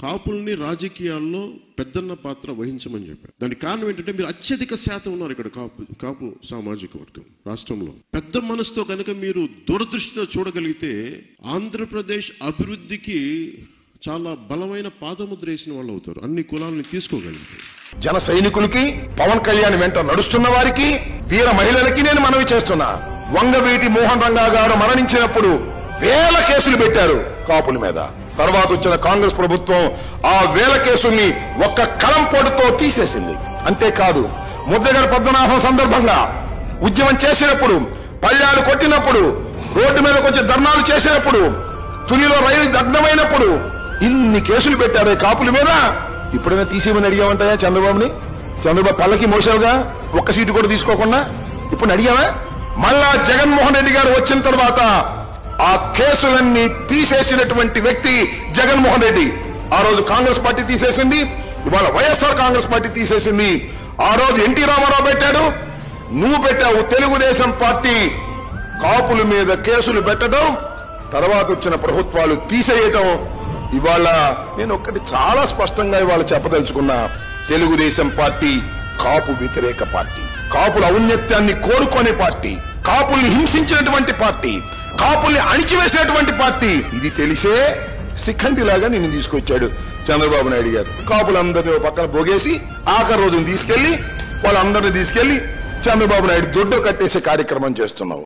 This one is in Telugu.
కాపుల్ని రాజకీయాల్లో పెద్దన్న పాత్ర వహించమని చెప్పారు. దానికి కారణం ఏంటంటే మీరు అత్యధిక శాతం ఉన్నారు ఇక్కడ కాపు సామాజిక వర్గం రాష్ట్రంలో. పెద్ద మనసుతో కనుక మీరు దూరదృష్టితో చూడగలిగితే ఆంధ్రప్రదేశ్ అభివృద్ధికి చాలా బలమైన పాదముద్ర వేసిన వాళ్ళు అవుతారు. అన్ని కులాలని తీసుకోగలుగుతారు. జన సైనికులకి, పవన్ కళ్యాణ్ వెంట నడుస్తున్న వారికి, వీర మహిళలకి నేను మనవి చేస్తున్నా. వంగవీటి మోహన్ రంగా గారు మరణించినప్పుడు వేల కేసులు పెట్టారు కాపుల మీద. తర్వాత వచ్చిన కాంగ్రెస్ ప్రభుత్వం ఆ వేల కేసుల్ని ఒక్క కలంపోటుతో తీసేసింది. అంతేకాదు ముద్రగడ పద్మనాభం సందర్భంగా ఉద్యమం చేసినప్పుడు, పళ్ళాలు కొట్టినప్పుడు, రోడ్డు మీద కొంచెం ధర్నాలు చేసినప్పుడు, తునిలో రైలు దగ్ధమైనప్పుడు ఇన్ని కేసులు పెట్టారు కాపుల మీద. ఇప్పుడైనా తీసేమని అడిగామంటాయా చంద్రబాబుని? చంద్రబాబు పల్లకి మోసావుగా, ఒక్క సీటు కూడా తీసుకోకుండా. ఇప్పుడు అడిగావా? మళ్ళా జగన్మోహన్ రెడ్డి గారు వచ్చిన తర్వాత ఆ కేసులన్నీ తీసేసినటువంటి వ్యక్తి జగన్మోహన్ రెడ్డి. ఆ రోజు కాంగ్రెస్ పార్టీ తీసేసింది, ఇవాళ వైఎస్ఆర్ కాంగ్రెస్ పార్టీ తీసేసింది. ఆ రోజు ఎన్టీ రామారావు పెట్టాడు, నువ్వు పెట్టావు. తెలుగుదేశం పార్టీ కాపుల మీద కేసులు పెట్టడం, తర్వాత వచ్చిన ప్రభుత్వాలు తీసేయటం. ఇవాళ నేను ఒక్కటి చాలా స్పష్టంగా ఇవాళ చెప్పదలుచుకున్నా. తెలుగుదేశం పార్టీ కాపు వ్యతిరేక పార్టీ, కాపుల ఔన్నత్యాన్ని కోరుకునే పార్టీ, కాపుల్ని హింసించినటువంటి పార్టీ, కాపుల్ని అణిచివేసినటువంటి పార్టీ. ఇది తెలిసే శిఖండిలాగా నిన్ను తీసుకొచ్చాడు చంద్రబాబు నాయుడు గారు. కాపులందరినీ పక్కన పోగేసి ఆఖరి రోజును తీసుకెళ్లి వాళ్ళందరినీ తీసుకెళ్లి చంద్రబాబు నాయుడు దొడ్డు కట్టేసే కార్యక్రమం చేస్తున్నావు.